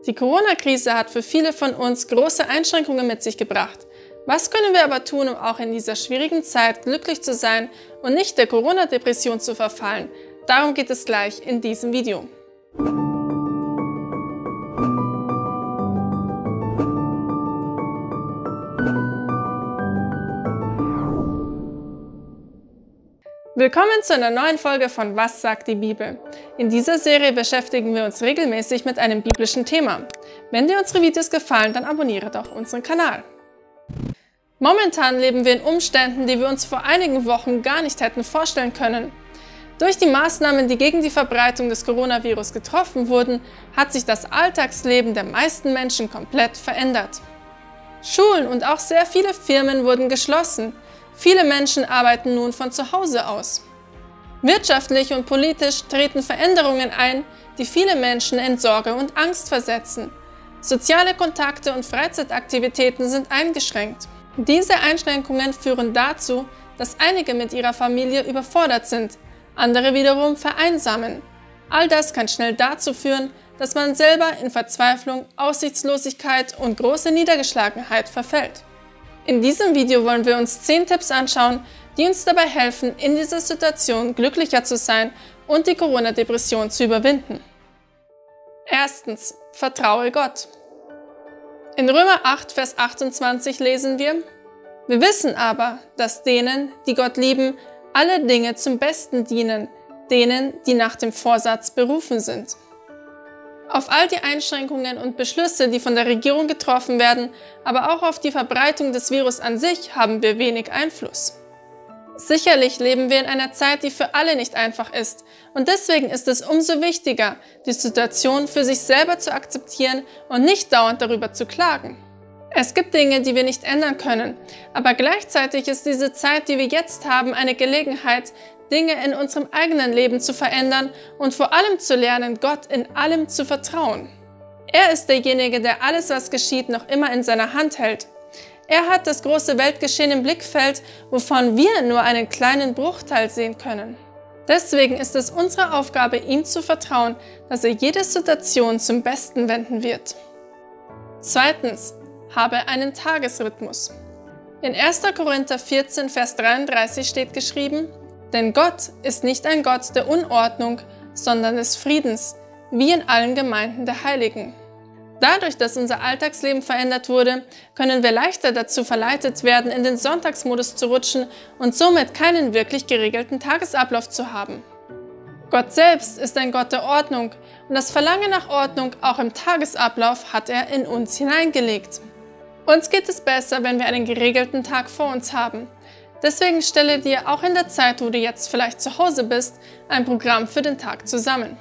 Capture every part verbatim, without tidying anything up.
Die Corona-Krise hat für viele von uns große Einschränkungen mit sich gebracht. Was können wir aber tun, um auch in dieser schwierigen Zeit glücklich zu sein und nicht der Corona-Depression zu verfallen? Darum geht es gleich in diesem Video. Willkommen zu einer neuen Folge von Was sagt die Bibel? In dieser Serie beschäftigen wir uns regelmäßig mit einem biblischen Thema. Wenn dir unsere Videos gefallen, dann abonniere doch unseren Kanal. Momentan leben wir in Umständen, die wir uns vor einigen Wochen gar nicht hätten vorstellen können. Durch die Maßnahmen, die gegen die Verbreitung des Coronavirus getroffen wurden, hat sich das Alltagsleben der meisten Menschen komplett verändert. Schulen und auch sehr viele Firmen wurden geschlossen. Viele Menschen arbeiten nun von zu Hause aus. Wirtschaftlich und politisch treten Veränderungen ein, die viele Menschen in Sorge und Angst versetzen. Soziale Kontakte und Freizeitaktivitäten sind eingeschränkt. Diese Einschränkungen führen dazu, dass einige mit ihrer Familie überfordert sind, andere wiederum vereinsamen. All das kann schnell dazu führen, dass man selber in Verzweiflung, Aussichtslosigkeit und große Niedergeschlagenheit verfällt. In diesem Video wollen wir uns zehn Tipps anschauen, die uns dabei helfen, in dieser Situation glücklicher zu sein und die Corona-Depression zu überwinden. Erstens. Vertraue Gott. In Römer acht, Vers achtundzwanzig lesen wir: Wir wissen aber, dass denen, die Gott lieben, alle Dinge zum Besten dienen, denen, die nach dem Vorsatz berufen sind. Auf all die Einschränkungen und Beschlüsse, die von der Regierung getroffen werden, aber auch auf die Verbreitung des Virus an sich haben wir wenig Einfluss. Sicherlich leben wir in einer Zeit, die für alle nicht einfach ist, und deswegen ist es umso wichtiger, die Situation für sich selber zu akzeptieren und nicht dauernd darüber zu klagen. Es gibt Dinge, die wir nicht ändern können, aber gleichzeitig ist diese Zeit, die wir jetzt haben, eine Gelegenheit, Dinge in unserem eigenen Leben zu verändern und vor allem zu lernen, Gott in allem zu vertrauen. Er ist derjenige, der alles, was geschieht, noch immer in seiner Hand hält. Er hat das große Weltgeschehen im Blickfeld, wovon wir nur einen kleinen Bruchteil sehen können. Deswegen ist es unsere Aufgabe, ihm zu vertrauen, dass er jede Situation zum Besten wenden wird. Zweitens. Habe einen Tagesrhythmus. In erster Korinther vierzehn, Vers dreiunddreißig steht geschrieben: Denn Gott ist nicht ein Gott der Unordnung, sondern des Friedens, wie in allen Gemeinden der Heiligen. Dadurch, dass unser Alltagsleben verändert wurde, können wir leichter dazu verleitet werden, in den Sonntagsmodus zu rutschen und somit keinen wirklich geregelten Tagesablauf zu haben. Gott selbst ist ein Gott der Ordnung und das Verlangen nach Ordnung auch im Tagesablauf hat er in uns hineingelegt. Uns geht es besser, wenn wir einen geregelten Tag vor uns haben. Deswegen stelle dir auch in der Zeit, wo du jetzt vielleicht zu Hause bist, ein Programm für den Tag zusammen.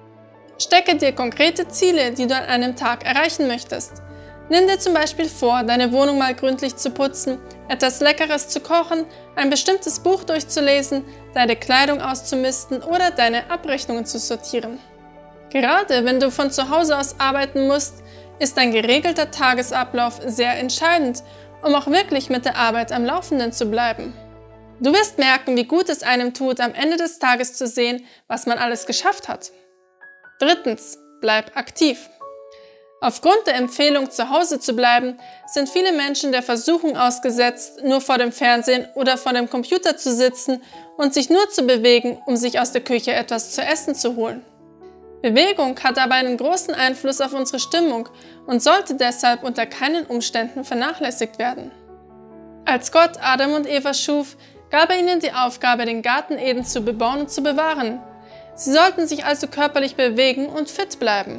Stecke dir konkrete Ziele, die du an einem Tag erreichen möchtest. Nimm dir zum Beispiel vor, deine Wohnung mal gründlich zu putzen, etwas Leckeres zu kochen, ein bestimmtes Buch durchzulesen, deine Kleidung auszumisten oder deine Abrechnungen zu sortieren. Gerade wenn du von zu Hause aus arbeiten musst, ist ein geregelter Tagesablauf sehr entscheidend, um auch wirklich mit der Arbeit am Laufenden zu bleiben. Du wirst merken, wie gut es einem tut, am Ende des Tages zu sehen, was man alles geschafft hat. Drittens. Bleib aktiv. Aufgrund der Empfehlung, zu Hause zu bleiben, sind viele Menschen der Versuchung ausgesetzt, nur vor dem Fernsehen oder vor dem Computer zu sitzen und sich nur zu bewegen, um sich aus der Küche etwas zu essen zu holen. Bewegung hat aber einen großen Einfluss auf unsere Stimmung und sollte deshalb unter keinen Umständen vernachlässigt werden. Als Gott Adam und Eva schuf, gab er ihnen die Aufgabe, den Garten Eden zu bebauen und zu bewahren. Sie sollten sich also körperlich bewegen und fit bleiben.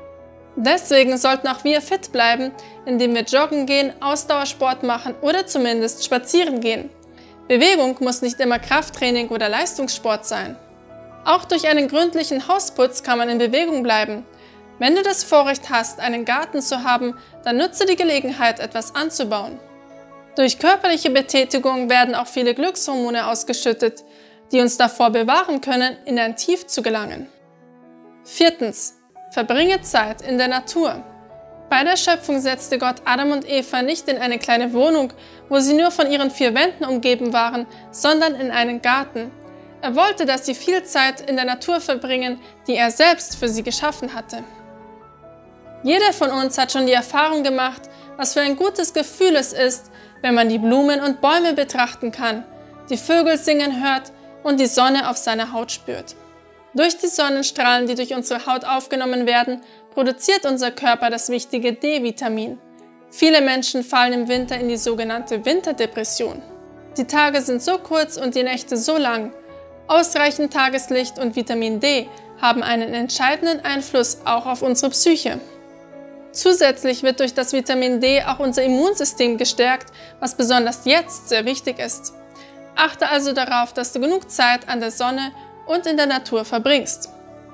Deswegen sollten auch wir fit bleiben, indem wir joggen gehen, Ausdauersport machen oder zumindest spazieren gehen. Bewegung muss nicht immer Krafttraining oder Leistungssport sein. Auch durch einen gründlichen Hausputz kann man in Bewegung bleiben. Wenn du das Vorrecht hast, einen Garten zu haben, dann nutze die Gelegenheit, etwas anzubauen. Durch körperliche Betätigung werden auch viele Glückshormone ausgeschüttet, die uns davor bewahren können, in ein Tief zu gelangen. Viertens. Verbringe Zeit in der Natur. Bei der Schöpfung setzte Gott Adam und Eva nicht in eine kleine Wohnung, wo sie nur von ihren vier Wänden umgeben waren, sondern in einen Garten. Er wollte, dass sie viel Zeit in der Natur verbringen, die er selbst für sie geschaffen hatte. Jeder von uns hat schon die Erfahrung gemacht, was für ein gutes Gefühl es ist, wenn man die Blumen und Bäume betrachten kann, die Vögel singen hört und die Sonne auf seiner Haut spürt. Durch die Sonnenstrahlen, die durch unsere Haut aufgenommen werden, produziert unser Körper das wichtige D-Vitamin. Viele Menschen fallen im Winter in die sogenannte Winterdepression. Die Tage sind so kurz und die Nächte so lang. Ausreichend Tageslicht und Vitamin D haben einen entscheidenden Einfluss auch auf unsere Psyche. Zusätzlich wird durch das Vitamin D auch unser Immunsystem gestärkt, was besonders jetzt sehr wichtig ist. Achte also darauf, dass du genug Zeit an der Sonne und in der Natur verbringst.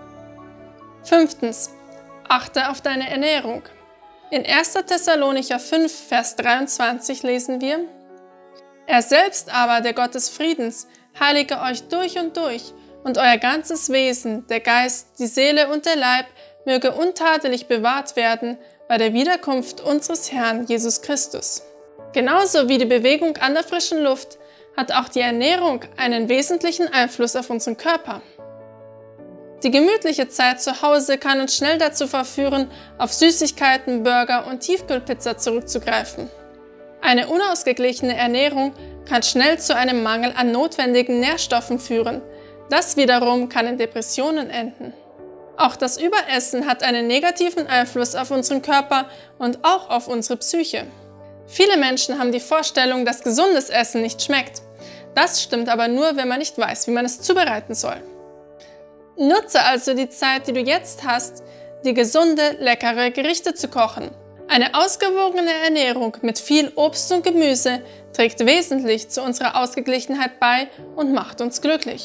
Fünftens. Achte auf deine Ernährung. In erster Thessalonicher fünf, Vers dreiundzwanzig lesen wir: Er selbst aber, der Gott des Friedens, heilige euch durch und durch, und euer ganzes Wesen, der Geist, die Seele und der Leib, möge untadelig bewahrt werden bei der Wiederkunft unseres Herrn Jesus Christus. Genauso wie die Bewegung an der frischen Luft hat auch die Ernährung einen wesentlichen Einfluss auf unseren Körper. Die gemütliche Zeit zu Hause kann uns schnell dazu verführen, auf Süßigkeiten, Burger und Tiefkühlpizza zurückzugreifen. Eine unausgeglichene Ernährung kann schnell zu einem Mangel an notwendigen Nährstoffen führen. Das wiederum kann in Depressionen enden. Auch das Überessen hat einen negativen Einfluss auf unseren Körper und auch auf unsere Psyche. Viele Menschen haben die Vorstellung, dass gesundes Essen nicht schmeckt. Das stimmt aber nur, wenn man nicht weiß, wie man es zubereiten soll. Nutze also die Zeit, die du jetzt hast, die gesunde, leckere Gerichte zu kochen. Eine ausgewogene Ernährung mit viel Obst und Gemüse trägt wesentlich zu unserer Ausgeglichenheit bei und macht uns glücklich.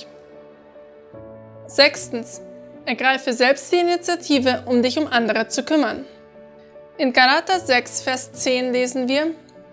Sechstens. Ergreife selbst die Initiative, um dich um andere zu kümmern. In Galater sechs, Vers zehn lesen wir: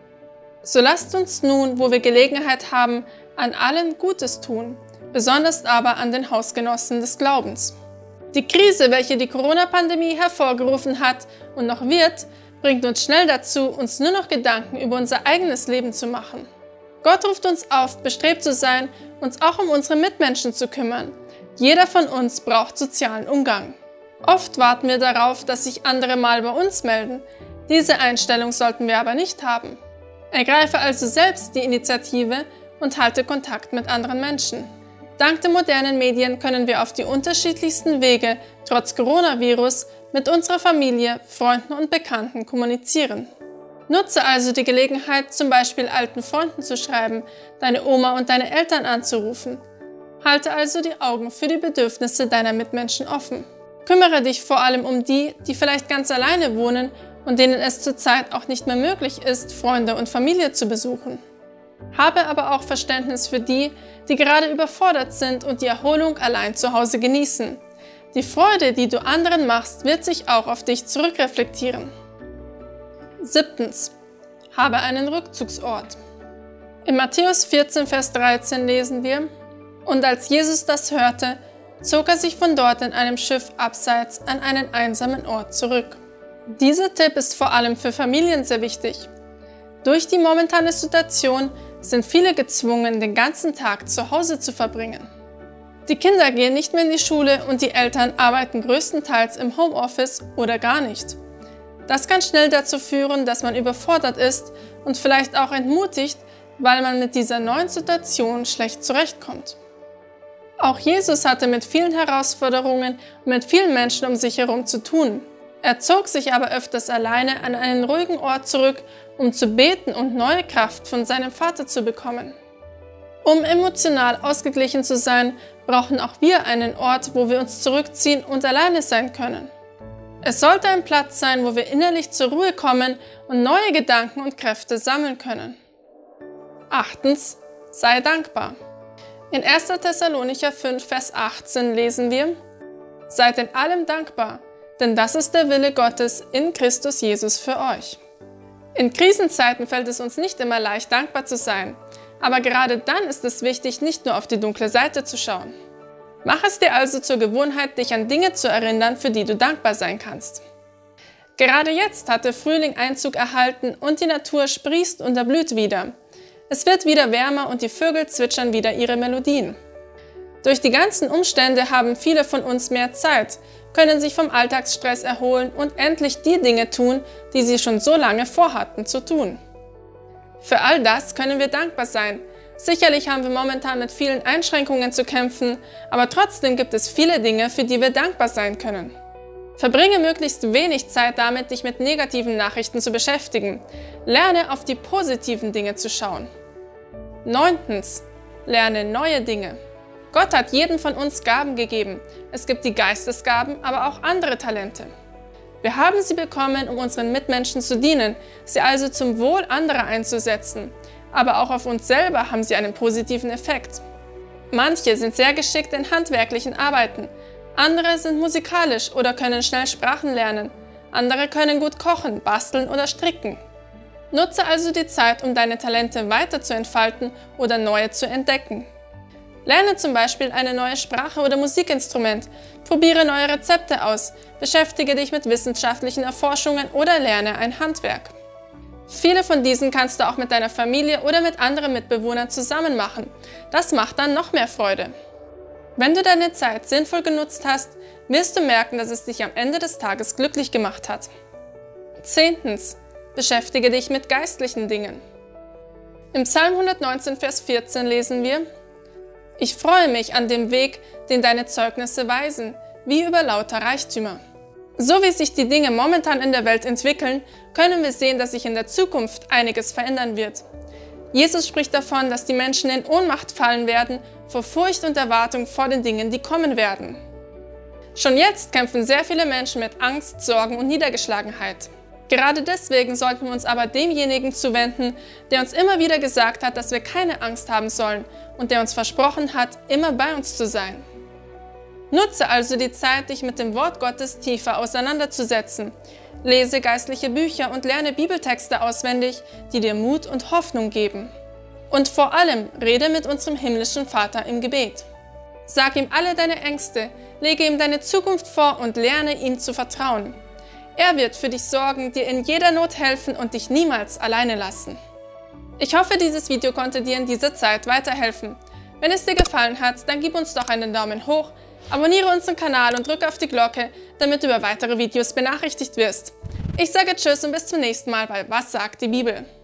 So lasst uns nun, wo wir Gelegenheit haben, an allen Gutes tun, besonders aber an den Hausgenossen des Glaubens. Die Krise, welche die Corona-Pandemie hervorgerufen hat und noch wird, bringt uns schnell dazu, uns nur noch Gedanken über unser eigenes Leben zu machen. Gott ruft uns auf, bestrebt zu sein, uns auch um unsere Mitmenschen zu kümmern. Jeder von uns braucht sozialen Umgang. Oft warten wir darauf, dass sich andere mal bei uns melden. Diese Einstellung sollten wir aber nicht haben. Ergreife also selbst die Initiative und halte Kontakt mit anderen Menschen. Dank der modernen Medien können wir auf die unterschiedlichsten Wege, trotz Coronavirus, mit unserer Familie, Freunden und Bekannten kommunizieren. Nutze also die Gelegenheit, zum Beispiel alten Freunden zu schreiben, deine Oma und deine Eltern anzurufen. Halte also die Augen für die Bedürfnisse deiner Mitmenschen offen. Kümmere dich vor allem um die, die vielleicht ganz alleine wohnen und denen es zurzeit auch nicht mehr möglich ist, Freunde und Familie zu besuchen. Habe aber auch Verständnis für die, die gerade überfordert sind und die Erholung allein zu Hause genießen. Die Freude, die du anderen machst, wird sich auch auf dich zurückreflektieren. Siebtens. Habe einen Rückzugsort. In Matthäus vierzehn, Vers dreizehn lesen wir: Und als Jesus das hörte, zog er sich von dort in einem Schiff abseits an einen einsamen Ort zurück. Dieser Tipp ist vor allem für Familien sehr wichtig. Durch die momentane Situation sind viele gezwungen, den ganzen Tag zu Hause zu verbringen. Die Kinder gehen nicht mehr in die Schule und die Eltern arbeiten größtenteils im Homeoffice oder gar nicht. Das kann schnell dazu führen, dass man überfordert ist und vielleicht auch entmutigt, weil man mit dieser neuen Situation schlecht zurechtkommt. Auch Jesus hatte mit vielen Herausforderungen und mit vielen Menschen um sich herum zu tun. Er zog sich aber öfters alleine an einen ruhigen Ort zurück, um zu beten und neue Kraft von seinem Vater zu bekommen. Um emotional ausgeglichen zu sein, brauchen auch wir einen Ort, wo wir uns zurückziehen und alleine sein können. Es sollte ein Platz sein, wo wir innerlich zur Ruhe kommen und neue Gedanken und Kräfte sammeln können. Achtens. Sei dankbar. In erster Thessalonicher fünf, Vers achtzehn lesen wir: Seid in allem dankbar, denn das ist der Wille Gottes in Christus Jesus für euch. In Krisenzeiten fällt es uns nicht immer leicht, dankbar zu sein, aber gerade dann ist es wichtig, nicht nur auf die dunkle Seite zu schauen. Mach es dir also zur Gewohnheit, dich an Dinge zu erinnern, für die du dankbar sein kannst. Gerade jetzt hat der Frühling Einzug erhalten und die Natur sprießt und erblüht wieder. Es wird wieder wärmer und die Vögel zwitschern wieder ihre Melodien. Durch die ganzen Umstände haben viele von uns mehr Zeit, können sich vom Alltagsstress erholen und endlich die Dinge tun, die sie schon so lange vorhatten zu tun. Für all das können wir dankbar sein. Sicherlich haben wir momentan mit vielen Einschränkungen zu kämpfen, aber trotzdem gibt es viele Dinge, für die wir dankbar sein können. Verbringe möglichst wenig Zeit damit, dich mit negativen Nachrichten zu beschäftigen. Lerne auf die positiven Dinge zu schauen. Neuntens. Lerne neue Dinge. Gott hat jedem von uns Gaben gegeben. Es gibt die Geistesgaben, aber auch andere Talente. Wir haben sie bekommen, um unseren Mitmenschen zu dienen, sie also zum Wohl anderer einzusetzen. Aber auch auf uns selber haben sie einen positiven Effekt. Manche sind sehr geschickt in handwerklichen Arbeiten. Andere sind musikalisch oder können schnell Sprachen lernen. Andere können gut kochen, basteln oder stricken. Nutze also die Zeit, um deine Talente weiter zu entfalten oder neue zu entdecken. Lerne zum Beispiel eine neue Sprache oder Musikinstrument, probiere neue Rezepte aus, beschäftige dich mit wissenschaftlichen Erforschungen oder lerne ein Handwerk. Viele von diesen kannst du auch mit deiner Familie oder mit anderen Mitbewohnern zusammen machen. Das macht dann noch mehr Freude. Wenn du deine Zeit sinnvoll genutzt hast, wirst du merken, dass es dich am Ende des Tages glücklich gemacht hat. Zehntens. Beschäftige dich mit geistlichen Dingen. Im Psalm hundertneunzehn, Vers vierzehn lesen wir: Ich freue mich an dem Weg, den deine Zeugnisse weisen, wie über lauter Reichtümer. So wie sich die Dinge momentan in der Welt entwickeln, können wir sehen, dass sich in der Zukunft einiges verändern wird. Jesus spricht davon, dass die Menschen in Ohnmacht fallen werden, vor Furcht und Erwartung vor den Dingen, die kommen werden. Schon jetzt kämpfen sehr viele Menschen mit Angst, Sorgen und Niedergeschlagenheit. Gerade deswegen sollten wir uns aber demjenigen zuwenden, der uns immer wieder gesagt hat, dass wir keine Angst haben sollen und der uns versprochen hat, immer bei uns zu sein. Nutze also die Zeit, dich mit dem Wort Gottes tiefer auseinanderzusetzen. Lese geistliche Bücher und lerne Bibeltexte auswendig, die dir Mut und Hoffnung geben. Und vor allem rede mit unserem himmlischen Vater im Gebet. Sag ihm alle deine Ängste, lege ihm deine Zukunft vor und lerne ihm zu vertrauen. Er wird für dich sorgen, dir in jeder Not helfen und dich niemals alleine lassen. Ich hoffe, dieses Video konnte dir in dieser Zeit weiterhelfen. Wenn es dir gefallen hat, dann gib uns doch einen Daumen hoch, abonniere unseren Kanal und drücke auf die Glocke, damit du über weitere Videos benachrichtigt wirst. Ich sage Tschüss und bis zum nächsten Mal bei Was sagt die Bibel?